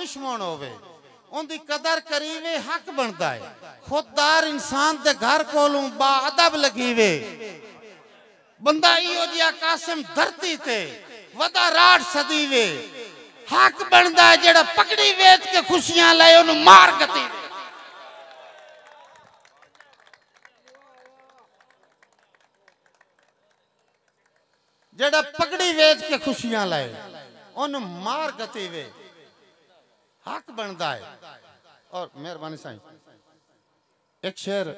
दुश्मन होवे उनकी कदर करीवे हक बनता है खुददार इंसान के घर कोलों बाअदब लगीवे बंदा इहो जिहा कासिम धरती ते वदा राठ सदीवे हक बनता है जेड़ा पकड़ी वेच के खुशियां ले उन्हें मार गती जेड़ा पकड़ी वेच के खुशियां लाए उन मार गती वे हक बनता है। और मेहरबानी साईं एक शेर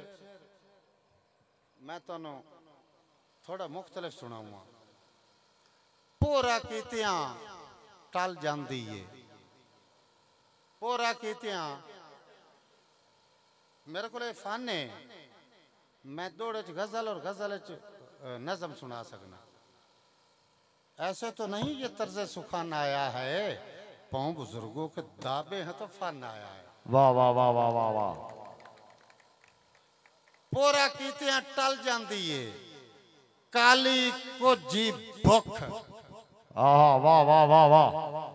मैं तो थोड़ा मुख्तलिफ सुनाऊंगा। पोरा कीतियां टल जांदी है पोरा कीतियां मेरे को फन है मैं दौड़े गजल और गजल नज़म सुना सकना। ऐसे तो नहीं ये तर्ज सुखान आया है पाँव बुजुर्गों के दाबे हैं तो फन आया है। वाह वाह वाह वाह वाह वाह पोरा कीतियां टल जांदी है काली को जी भुख वाह वाह वाह वाह वाह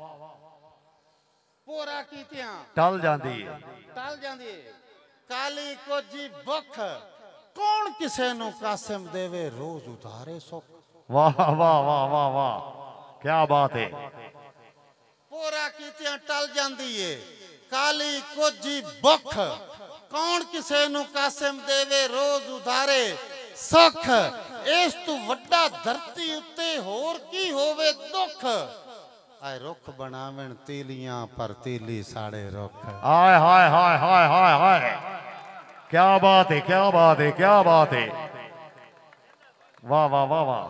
पोरा कीतियां टल जाती है काली को जी भुख कौन किसे नु कासिम देवे रोज उधारे सुख। वाह वाह वाह वाह वाह क्या बात है। पोरा कीतियां टल जाती है काली को जी भुख कौन किसे नु कासिम देवे रोज उधारे सुख। इस तू वड्डा धरती उत्ते होर की होवे दुख आए रुख बनावन तीलियां पर तीली साड़े रुख। हाय हाय हाय हाय हाय हाय क्या बात है क्या बात है क्या बात है। वाह वाह वाह वाह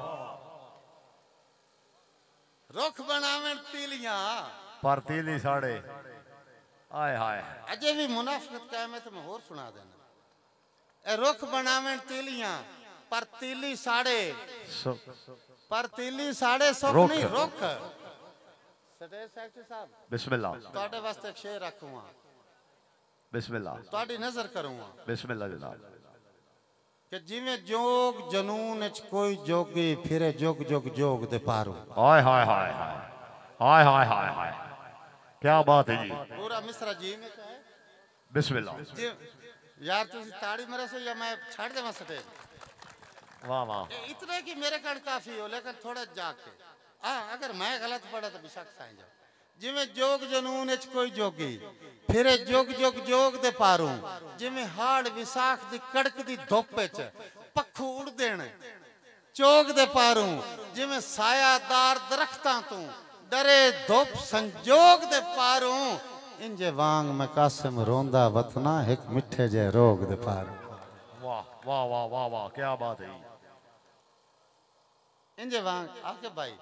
रुख बनावन तीलियां पर तीली साड़े हाय हाय। अजय भी मुनाफिकत का है तो मैं होर सुना देना। ए रुख बनावन तीलियां पर तीली साड़े सुख नहीं रुख। सटेज सेक्रेटरी साहब बिस्मिल्लाह ਤੁਹਾਡੇ ਵਾਸਤੇ ਇੱਕ ਸ਼ੇਰ ਰੱਖੂਗਾ बिस्मिल्लाह ਤੁਹਾਡੀ ਨਜ਼ਰ ਕਰੂੰਗਾ बिस्मिल्लाह जनाब कि जिवें जोग जनून च कोई जोगी फिरे जोग जोग जोग दे पारू। हाय हाय हाय हाय हाय हाय हाय हाय क्या बात है जी। पूरा मिसरा जी में है बिस्मिल्लाह जी यार तुसी ताड़ी मरे से या मैं छाड़ देवा सटेज। वाह वाह इतने की मेरे कारण काफी हो लेकिन थोड़ा जाके अगर मैं गलत पढ़ा तो बेशक साईं जाओ। जिमें जोग जनून च कोई जोगी फिरे जोग जोग जोग दे पारू जिमें हाड़ विसाख दी कड़क दी धुप च पक्खू उड़ देने चोग दे पारू जिमें सायादार दरख्तां तू डरे धुप संजोग दे पारू इंजे वांग मैं कासिम रोंदा वतना एक मिठे जे रोग दे पारू। वाह वाह वाह वाह वाह क्या बात है। इंजे वांग आके भाई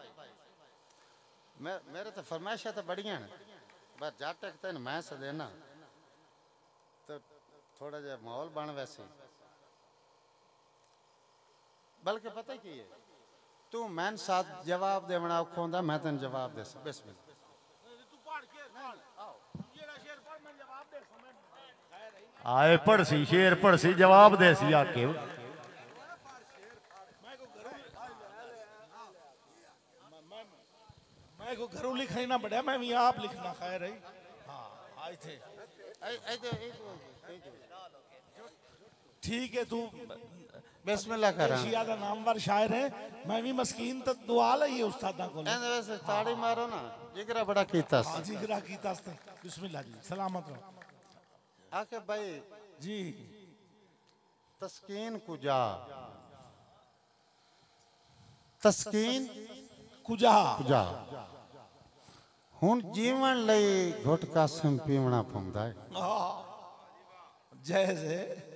मेरे तो फरमाइशा तो बढ़िया ने बस जट तक तेन मैं सदेना तो थोड़ा जा माहौल बन वैसे बल्कि पता की है तू मैन साथ जवाब देना औखा होंदा मैं तेन जवाब दे बिस्मिल्लाह आए पढ़सी शेर पढ़सी जवाब दे सी आके मैं को घरों लिखना ना पड़ा मैं भी आप लिखना खैर है। हाँ आए थे ठीक है तू बिस्मिल्लाह कर एशिया का नामवर शायर है मैं भी मस्कीन तो दुआ लई उस्तादा को वैसे ताड़ी मारो ना जिगरा बड़ा कीता हाँ जिगरा कीता बिस्मिल्लाह जी सलामत रहो आके भाई जी तस्कीन कुजा तस्कीन कुजा कुजा हुन जीवन लई घुट कासिम पीवना पौंदा है। जैसे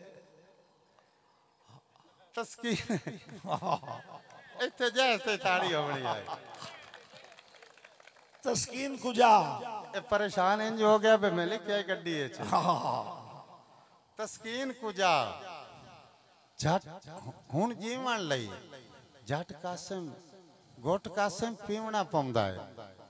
तस्कीन इत्थे जैसे ताड़ी होनी है तस्कीन कुजा ए परेशान इंज हो गया बे मैं लिखया गड्डी है तस्कीन कुजा जट हुन जीवन लई जट कासिम घुट कासिम पीवना पौंदा है।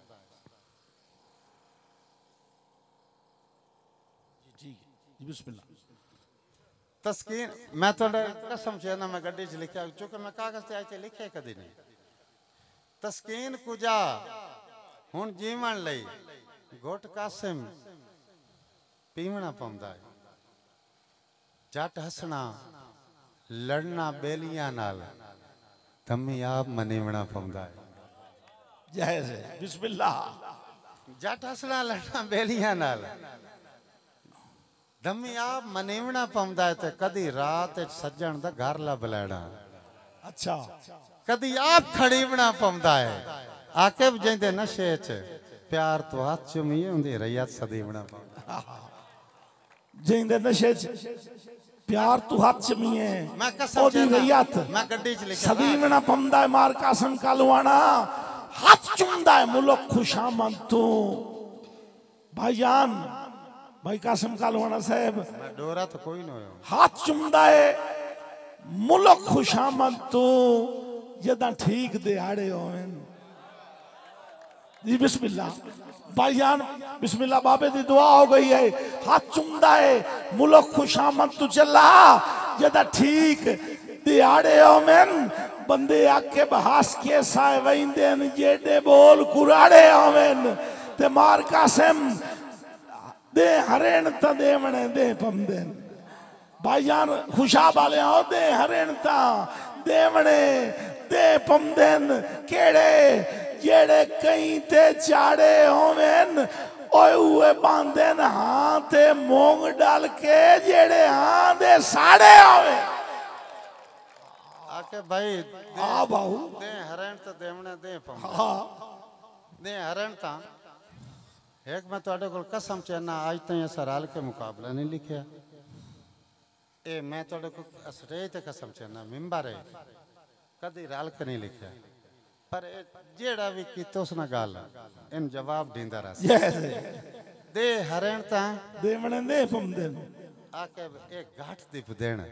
बिस्मिल्लाह तस्कीन मैं थोड़ा कसम से ना मैं गड्डी च लिखा चूंकि मैं कागज ते आए लिखे कदी नहीं तस्कीन कुजा हुन जीवन लई गोट कासिम पीवना पौंदा है जट हसना लड़ना बेलियां नाल धम्मी आप मनीवना पौंदा है जायज है बिस्मिल्लाह जट हसना लड़ना बेलियां नाल धम्मी आप मनीवना पौंदा है ते कदी रात सज्जन दा घर ला बलैना अच्छा कदी आप खड़ीवना पौंदा है आकिब जिंदे नशे च प्यार तो हाथ चुमी उंदी रैयत सदीवना पौंदा जिंदे नशे च प्यार तू हाथ चमीए मैं कसम ओदी रैयत मैं गड्डी च लिखा सदीवना पौंदा है मार कासम कालवाना हाथ चुमदा है मुल्क खुशामंद तू भाईजान भाई कासम कालवाना साहब मैं डोरा तो कोई ना हो हाथ चुमदा है मुल्क खुशामंद तू जदा ठीक दिहाड़े होवन जी बिस्मिल्लाह भाईजान बिस्मिल्लाह बाबे दी दुआ हो गई है हाथ चुमदा है मुल्क खुशामंद तू चला जदा ठीक दिहाड़े होवन बंदे आके बहास के साए वैंदे जेडे बोल कुराड़े होवन ते मार कासम दे हरेण ता देवणे दे पमदेन भाईजान खुशाब वाले आओ दे हरेण ता देवणे दे पमदेन केड़े जेड़े कहीं ते चाड़े होवेन ओए हुए बांधेन हाँ ते मोंग डाल के जेड़े हाँ दे साड़े होवे आके भाई हाँ बाहू दे हरण तो देवने दे पम हाँ दे हरण ता एक मैं ਤੁਹਾਡੇ ਕੋਲ कसम चेना आज तक ऐसा राल के मुकाबला नहीं लिखा ए मैं ਤੁਹਾਡੇ ਕੋਲ स्टेज ते कसम चेना मिंबर है कदी राल के नहीं लिखा पर जेड़ा भी कीतो उसना गाल इन जवाब दींदा रहा दे हरण ता देवने दे पमदेन आके एक घाट दीप देना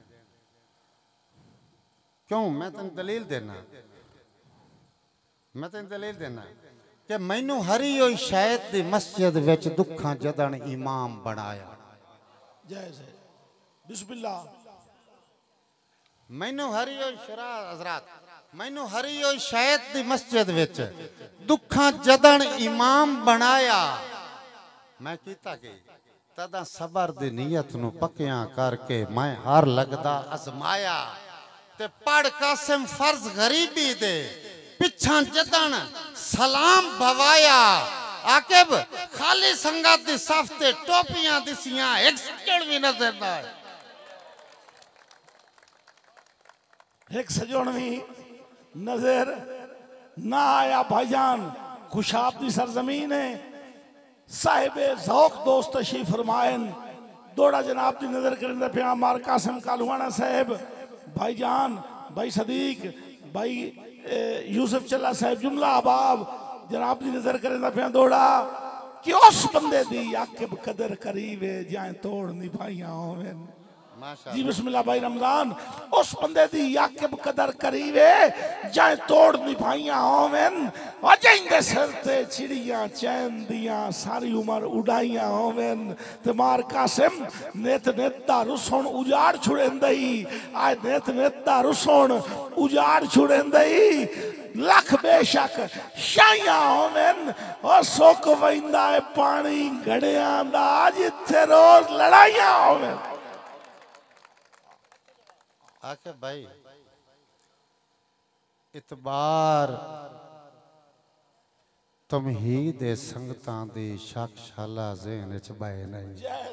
क्यों मैं तेन दलील देना कि मैनू हरी होई शायद दी मस्जिद विच दुखा जदन इमाम बनाया जायज है बिस्मिल्लाह मैनू हरी होई शरा हजरात मैनू हरी होई शायद दी मस्जिद विच दुखा जदन इमाम बनाया मैं कीता की तदा सबर दी नीयत नू पक्कियां करके मैं हर लगदा अजमाया ते पढ़ कासिम फर्ज गरीबी दे पिछा जदन सलाम भवाया आकिब खाली संगत दी सफ ते टोपियां दिसियां एक सेकंड भी नजर ना आए एक सजोन भी नजर ना आया भाईजान खुशाब दी सरजमीन है साहिबे ज़ौक़ दोस्त तशरीफ फरमाएन दौड़ा जनाब दी नजर करें पे मार कासिम कालवाना साहब भाईजान भाई सदीक भाई यूसुफ चला साहब जुमला अबाब जनाब दी नजर करें पे दौड़ा कि उस बंदे दी आकिब कदर करीवे जाए तोड़ निभाइयां होवेन जी बिस्मिल्लाह भाई रमजान उस बंदे दी आकिब कदर करीवे जाए तोड़ निभाइयां होवेन अजेंदे सिर ते चिड़ियां चैन दियां सारी उम्र उड़ाइयां होवेन ते मार कासिम नेत नेत दा रुसण उजाड़ छुड़ेंदई आज नेत नेत दा रुसण उजाड़ छुड़ेंदई लख बेशक शाइयां होवेन और सोक वैंदा है पानी घड़ियां दा जिथे रोज लड़ाइयां होवेन आके भाई इतबार तमहीद संगतां दी शकशाला ज़हन च बहे नहीं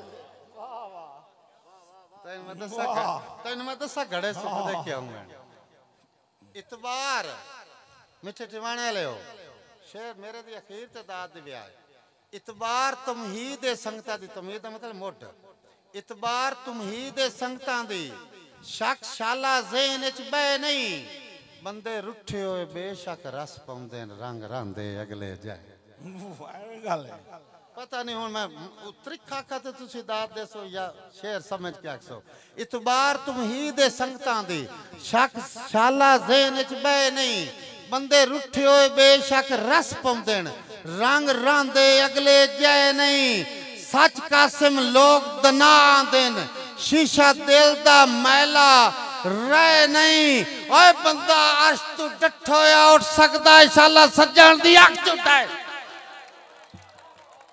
तैन मैं दसा घड़े सुख दे के आऊं मैं इतबार मिठे टिवाणे ले हो शेर मेरे दी अखीर ते दाद दी ब्याह इतबार तमहीद संगतां दी तमहीद दा मतलब मुठ इतबार तमहीद संगतां दी शकशाला ज़हन च बह नहीं बंदे रुठे होए बेशक रस पाउंदे रंग रांदे अगले जाए पता नहीं हुन मैं त्रिखा खाते तुसी दाद देसो या शेर समझ के आखसो इतबार तमहीद संगतां दी शकशाला ज़हन च बह नहीं बंदे रुठे होए बेशक रस पाउंदे रंग रांदे अगले जाए नहीं सच कासिम लोग दना आंदेन शीशा दिल दा मैला रह नहीं ओए बंदा अश तू डठ होया उठ सकदा इंशाअल्लाह सज्जन दी अख चुटा है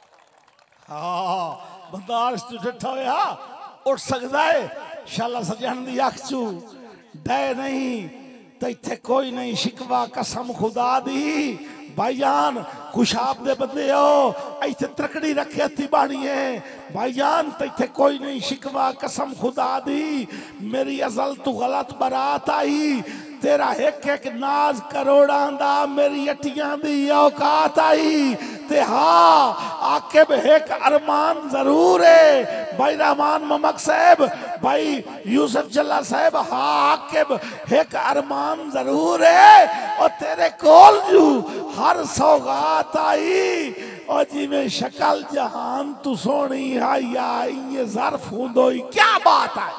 हाँ बंदार तू डिठा होया उठ सकता है शाला सजन दी अख चू डे नहीं तो इत्थे कोई नहीं शिकवा कसम खुदा दी भाईजान खुशाब दे बंदे हो इत्थे तरकड़ी रखे थी बाणी है भाईजान तो इत्थे कोई नहीं शिकवा कसम खुदा दी मेरी अजल तू गलत बारात आई तेरा एक एक नाज करोड़ां दा मेरी अटियां दी औकात आई ते हाँ आके एक अरमान जरूर है भाई रहमान ममक साहब भाई यूसुफ जल्ला साहब हाँ आके एक अरमान जरूर है और तेरे कोल जू हर सौगात आई और जिमें शक्ल जहान तू सोनी आई आई ये ज़र्फ हुंदोई क्या बात है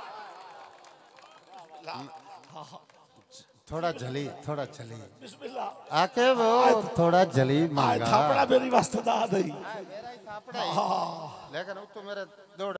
थोड़ा जली थोड़ा चली बिस्मिल्लाह आके वो थोड़ा जली आए मांगा थापड़ा मेरी वास्ते दा दई मेरा ही थापड़ा ही। लेकिन वो तो मेरे दौड़